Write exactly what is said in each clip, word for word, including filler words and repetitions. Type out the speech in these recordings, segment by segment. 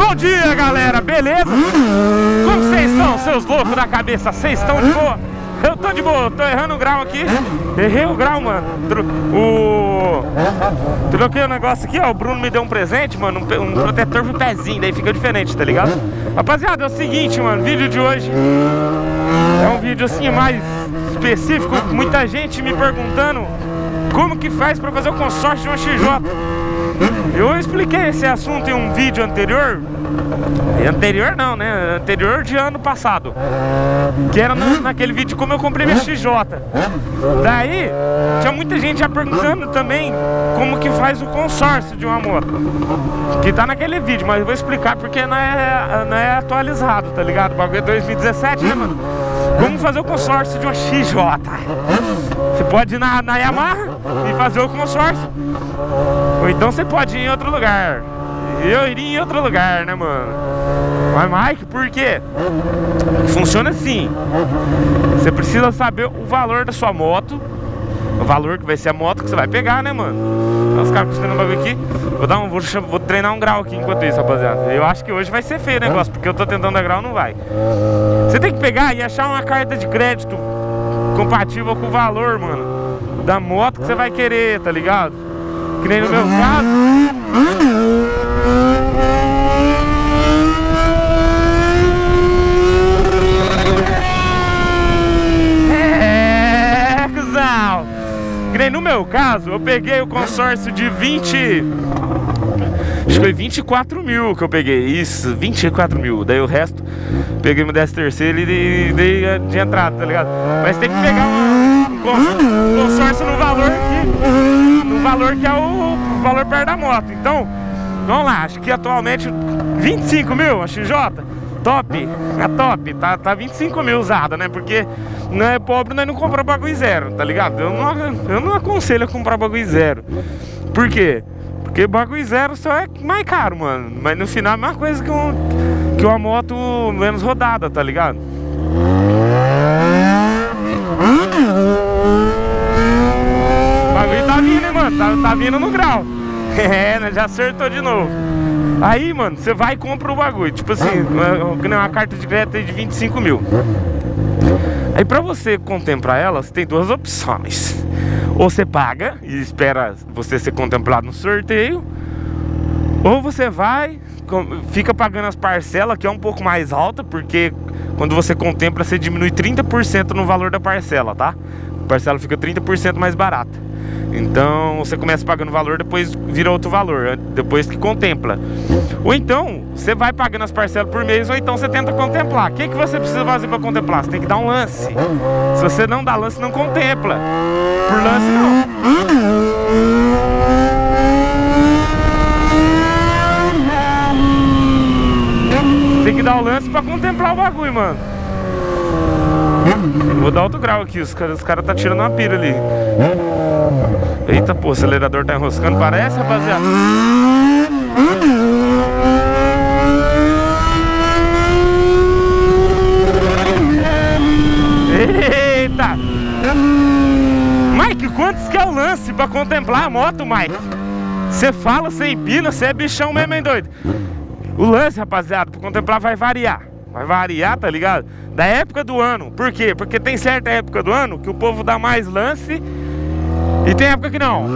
Bom dia, galera, beleza? Como vocês estão, seus loucos da cabeça? Vocês estão de boa? Eu tô de boa, tô errando o grau aqui. Errei o grau, mano. O... Troquei o negócio aqui, ó. O Bruno me deu um presente, mano. Um, um protetor pro pezinho, daí fica diferente, tá ligado? Rapaziada, é o seguinte, mano. O vídeo de hoje é um vídeo assim mais específico. Muita gente me perguntando como que faz pra fazer o consórcio de uma X J. Eu expliquei esse assunto em um vídeo anterior. Anterior não, né? Anterior de ano passado. Que era no, naquele vídeo de como eu comprei minha X J. Daí, tinha muita gente já perguntando também como que faz o consórcio de uma moto. Que tá naquele vídeo, mas eu vou explicar porque não é, não é atualizado, tá ligado? O bagulho é dois mil e dezessete, né, mano? Como fazer o consórcio de uma X J. Você pode ir na, na Yamaha e fazer o consórcio. Ou então você pode ir em outro lugar. Eu iria em outro lugar, né, mano? Mas, Mike, por quê? Funciona assim. Você precisa saber o valor da sua moto. O valor que vai ser a moto que você vai pegar, né, mano? Os caras costurando o bagulho aqui. Vou, dar um, vou, vou treinar um grau aqui enquanto isso, rapaziada. Eu acho que hoje vai ser feio o negócio, porque eu tô tentando dar grau, não vai. Você tem que pegar e achar uma carta de crédito compatível com o valor, mano, da moto que você vai querer, tá ligado? Que nem no meu caso. É, cuzão. Que nem no meu caso, eu peguei o consórcio de vinte. Acho que foi vinte e quatro mil que eu peguei. Isso, vinte e quatro mil. Daí o resto, peguei meu décimo terceiro e dei de entrada, tá ligado? Mas tem que pegar um, um consórcio no valor que, no valor que é o, o valor perto da moto. Então, vamos lá, acho que atualmente vinte e cinco mil a X J. Top, é top, tá, tá vinte e cinco mil usada, né? Porque não é pobre, nós não compramos bagulho zero, tá ligado? Eu não, eu não aconselho a comprar bagulho zero. Por quê? Porque bagulho zero só é mais caro, mano. Mas no final é a mesma coisa que, um, que uma moto menos rodada, tá ligado? O bagulho tá vindo, hein, mano? Tá, tá vindo no grau. É, né? Já acertou de novo. Aí, mano, você vai e compra o bagulho. Tipo assim, uma, uma carta de crédito de vinte e cinco mil. Aí pra você contemplar ela, você tem duas opções. Ou você paga e espera você ser contemplado no sorteio, ou você vai, fica pagando as parcelas, que é um pouco mais alta, porque quando você contempla, você diminui trinta por cento no valor da parcela, tá? A parcela fica trinta por cento mais barata. Então você começa pagando valor, depois vira outro valor, depois que contempla. Ou então você vai pagando as parcelas por mês, ou então você tenta contemplar. O que, que você precisa fazer para contemplar? Você tem que dar um lance. Se você não dá lance, não contempla. Por lance não. Tem que dar o lance para contemplar o bagulho, mano. Vou dar outro grau aqui, os caras os cara tá tirando uma pira ali. Eita, pô, o acelerador tá enroscando, parece, rapaziada? Eita! Mike, quantos que é o lance pra contemplar a moto, Mike? Você fala, você empina, você é bichão mesmo, hein, doido? O lance, rapaziada, pra contemplar vai variar. Vai variar, tá ligado? Da época do ano. Por quê? Porque tem certa época do ano que o povo dá mais lance e tem época que não.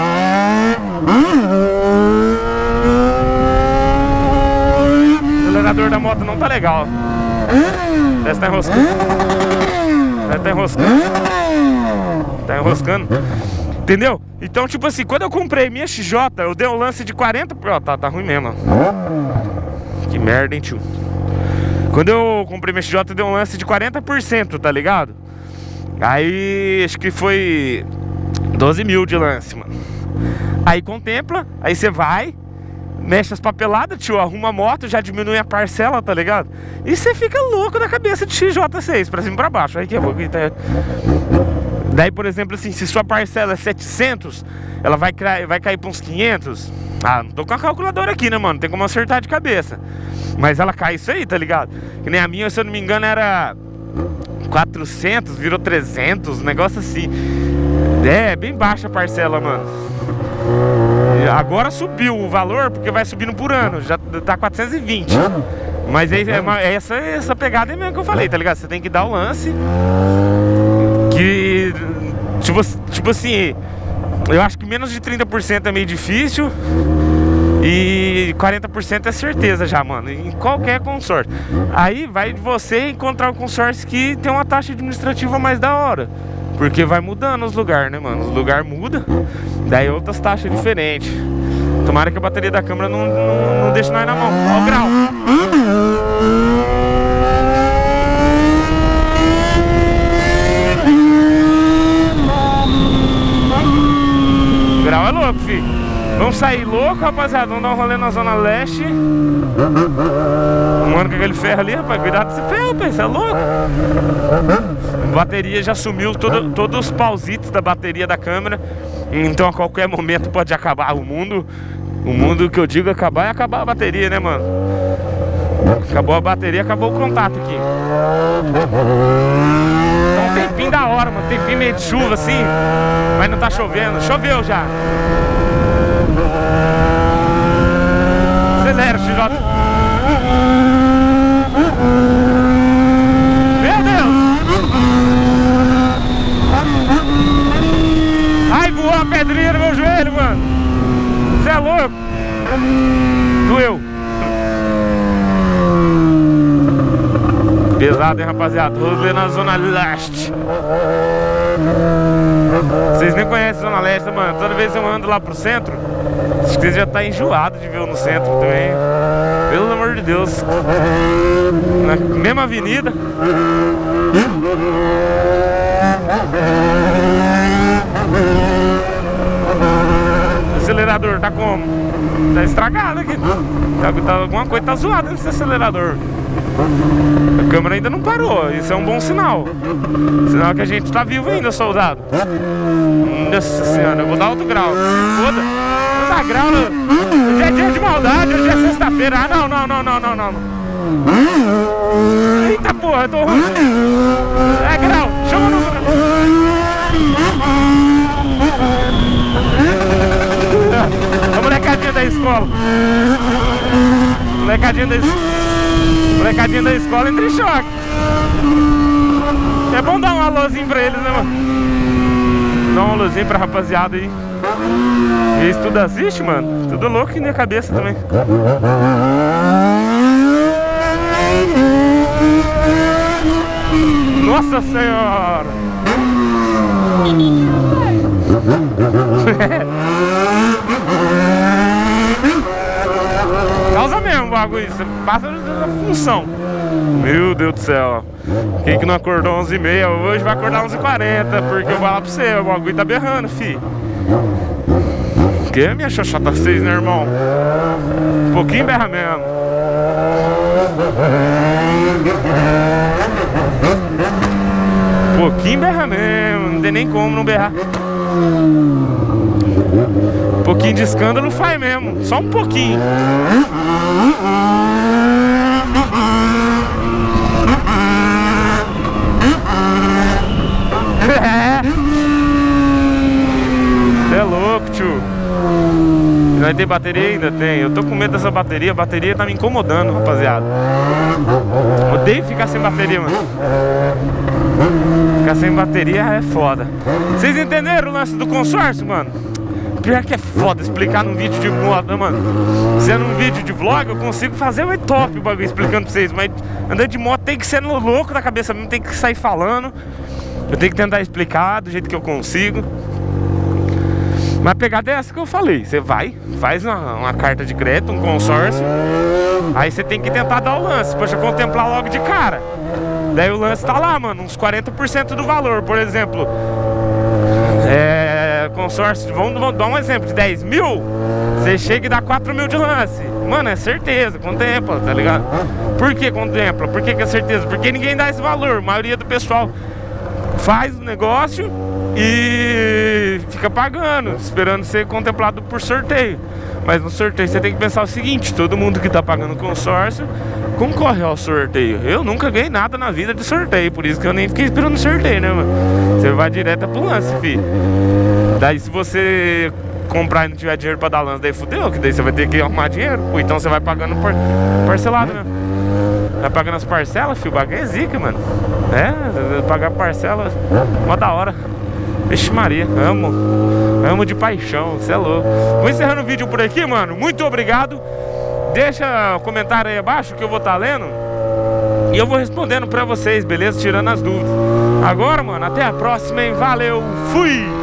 O acelerador da moto não tá legal. Essa tá enroscando. Essa tá enroscando. Tá enroscando. Entendeu? Então, tipo assim, quando eu comprei minha X J, eu dei um lance de quarenta por cento. Ó, tá, tá ruim mesmo. Que merda, hein, tio? Quando eu comprei minha X J, eu dei um lance de quarenta por cento, tá ligado? Aí, acho que foi doze mil de lance, mano. Aí contempla, aí você vai, mexe as papeladas, tio, arruma a moto, já diminui a parcela, tá ligado? E você fica louco na cabeça de X J seis, pra cima e pra baixo. Aí que eu vou gritar. Daí, por exemplo, assim, se sua parcela é setecentos, ela vai, vai cair pra uns quinhentos. Ah, não tô com a calculadora aqui, né, mano? Tem como acertar de cabeça. Mas ela cai isso aí, tá ligado? Que nem a minha, se eu não me engano, era quatrocentos, virou trezentos, um negócio assim. É, bem baixa a parcela, mano. Agora subiu o valor, porque vai subindo por ano. Já tá quatrocentos e vinte. Mas é, é essa, essa pegada mesmo que eu falei, tá ligado? Você tem que dar o lance. Que... Tipo, tipo assim... Eu acho que menos de trinta por cento é meio difícil. E quarenta por cento é certeza já, mano, em qualquer consórcio. Aí vai de você encontrar um consórcio que tem uma taxa administrativa mais da hora. Porque vai mudando os lugares, né, mano? Os lugares mudam, daí outras taxas diferentes. Tomara que a bateria da câmera não, não, não deixe nós na mão. Ó o grau. O grau é louco, filho. Vamos sair louco, rapaziada. Vamos dar um rolê na Zona Leste. Mano, com aquele ferro ali, rapaz. Cuidado desse ferro, rapaz. Você é louco. A bateria já sumiu todo, todos os pausitos da bateria da câmera. Então a qualquer momento pode acabar o mundo. O mundo que eu digo acabar é acabar a bateria, né, mano? Acabou a bateria, acabou o contato aqui. Então um tempinho da hora, mano. Tempinho meio de chuva assim. Mas não tá chovendo. Choveu já. Acelera, X J. Meu Deus! Ai, voou a pedrinha no meu joelho, mano. Você é louco? Doeu. Pesado, hein, rapaziada? Rolê na Zona Leste. Vocês nem conhecem a Zona Leste, mano. Toda vez que eu ando lá pro centro, acho que vocês já tá enjoado de ver eu no centro também. Pelo amor de Deus. Na mesma avenida. O acelerador tá como? Tá estragado aqui. Tá, tá, alguma coisa tá zoada nesse acelerador. A câmera ainda não parou. Isso é um bom sinal. Sinal que a gente tá vivo ainda, soldado. Nossa senhora, eu vou dar outro grau. Foda. Vou dar grau. Hoje é dia de maldade, hoje é sexta-feira. Ah, não, não, não, não, não, não. Eita porra, eu tô ruim. É grau, chama no grau. A molecadinha da escola. Molecadinha da escola. Molecadinha da escola entra em choque. É bom dar um alôzinho pra eles, né, mano? Dar um alôzinho pra rapaziada aí. Eles tudo assiste, mano. Tudo louco na minha cabeça também. Nossa senhora! Causa mesmo o bagulho, você passa da função. Meu Deus do céu. Quem que não acordou onze e meia hoje vai acordar onze e quarenta. Porque eu vou lá pra você, o bagulho tá berrando, fi. Que minha xoxota seis, né, irmão? Um pouquinho berra mesmo. Um pouquinho berra mesmo. Não tem nem como não berrar. Um pouquinho de escândalo faz mesmo. Só um pouquinho. Você é louco, tio. Nós tem bateria ainda? Tem. Eu tô com medo dessa bateria. A bateria tá me incomodando, rapaziada. Odeio ficar sem bateria, mano. Ficar sem bateria é foda. Vocês entenderam o lance do consórcio, mano? Pior que é foda explicar num vídeo de moto, mano. Se é num vídeo de vlog, eu consigo fazer, mas top o bagulho explicando pra vocês. Mas andando de moto tem que ser no louco da cabeça mesmo, tem que sair falando. Eu tenho que tentar explicar do jeito que eu consigo. Mas a pegada é essa que eu falei. Você vai, faz uma, uma carta de crédito, um consórcio. Aí você tem que tentar dar o lance, poxa, contemplar logo de cara. Daí o lance tá lá, mano, uns quarenta por cento do valor, por exemplo. É... consórcio, vamos, vamos dar um exemplo de dez mil. Você chega e dá quatro mil de lance. Mano, é certeza, contempla, tá ligado? Por que contempla? Por que que é certeza? Porque ninguém dá esse valor. A maioria do pessoal faz o negócio e fica pagando, esperando ser contemplado por sorteio. Mas no sorteio você tem que pensar o seguinte: todo mundo que tá pagando consórcio concorre ao sorteio. Eu nunca ganhei nada na vida de sorteio, por isso que eu nem fiquei esperando sorteio, né, mano? Você vai direto pro lance, filho. Daí se você comprar e não tiver dinheiro pra dar lance, daí fudeu, que daí você vai ter que arrumar dinheiro. Ou então você vai pagando par parcelado mesmo. Vai pagando as parcelas, filho, o bagulho é zica, mano. É, pagar parcela, mó da hora. Vixe Maria, amo. Amo de paixão, você é louco. Vou encerrando o vídeo por aqui, mano. Muito obrigado. Deixa um comentário aí abaixo que eu vou estar lendo e eu vou respondendo pra vocês, beleza? Tirando as dúvidas. Agora, mano, até a próxima, hein? Valeu, fui!